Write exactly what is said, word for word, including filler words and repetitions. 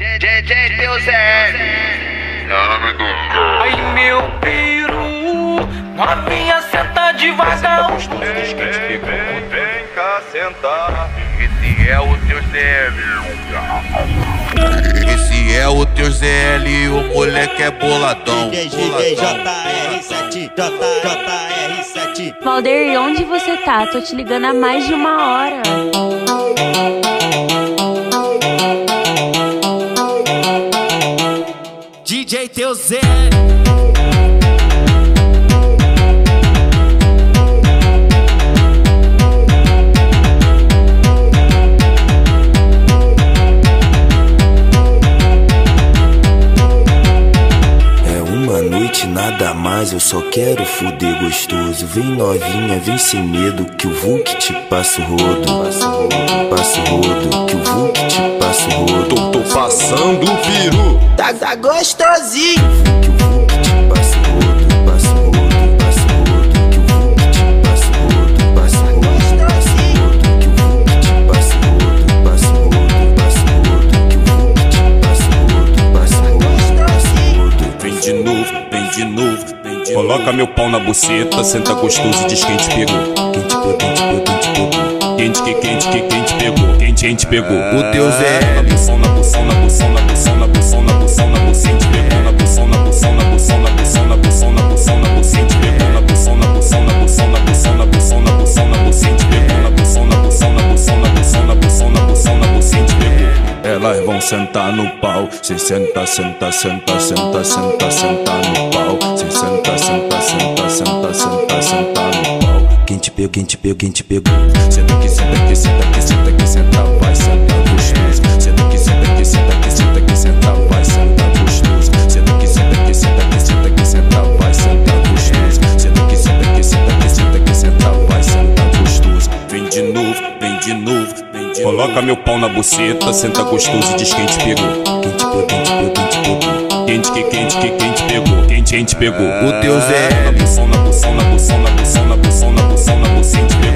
D J Deus é nome do Ai meu peru, novinha senta devagar. Vem cá sentar. Esse é o teu Zé L. Esse é o teu Zé L, o moleque é boladão. J R sete, J R sete. Valder, onde você tá? Tô te ligando há mais de uma hora. D J Teu Zé. Nada mais, eu só quero fuder gostoso. Vem novinha, vem sem medo, que o Vulk te passa o rodo. Passa o rodo, passa o rodo, que o Vulk te passa o rodo. Tô, tô passando o peru. Tá, tá gostosinho. Que o Vulk te passa o rodo, passa o rodo, passa o rodo. Que o Vulk te passa o rodo, passa o rodo, passa o rodo. Que o Vulk te passa o rodo, passa o rodo, passa o rodo. Que o Vulk te passa o rodo, passa o rodo, passa o rodo. Vem de novo, vem de novo, vem de Coloca novo. Meu pau na buceta, senta gostoso e diz quem te pegou. Quem te pegou, quem te pegou, quem te pegou. Quente que quente que quem te pegou. Quem te, quem te pegou. O teu Zé Na bução, na bução, na bução, na bução, na bução, na bução, na bução, te pegou. Na bução, na bução, na bução, na bução, na bução, na bução, na bução, te pegou. Na bução, na bução, na bução, na bução, na bução, na bução, na bução, te pegou. Na bução, na bução, na bução, na bução, na bução, na bução, na bução, te pegou. Elas vão sentar no pau. Se senta, senta, senta, senta, senta, senta no pau. Se senta, senta, senta, senta, senta, senta no pau. Quem te pegou, quem te pegou, quem te pegou. Senta aqui, senta aqui, senta aqui, senta aqui, senta, vai, senta gostoso. Senta aqui, senta aqui, senta aqui, senta aqui, senta, vai, senta gostoso. Senta aqui, senta aqui, senta aqui, senta aqui, senta, vai, senta gostoso. Senta aqui, senta aqui, senta aqui, senta aqui, senta, vai, senta gostoso. Vem de novo, vem de novo, vem de novo. Coloca meu pau na buceta, senta gostoso e diz quem te pegou. Quem te pegou, quem te pegou, quem te pegou. Quente que quente que quem te pegou. Quem te, quem te pegou. O teu Zé Na bução, na bução, na bução, na bução, na bução, na bução, na bução, te pegou.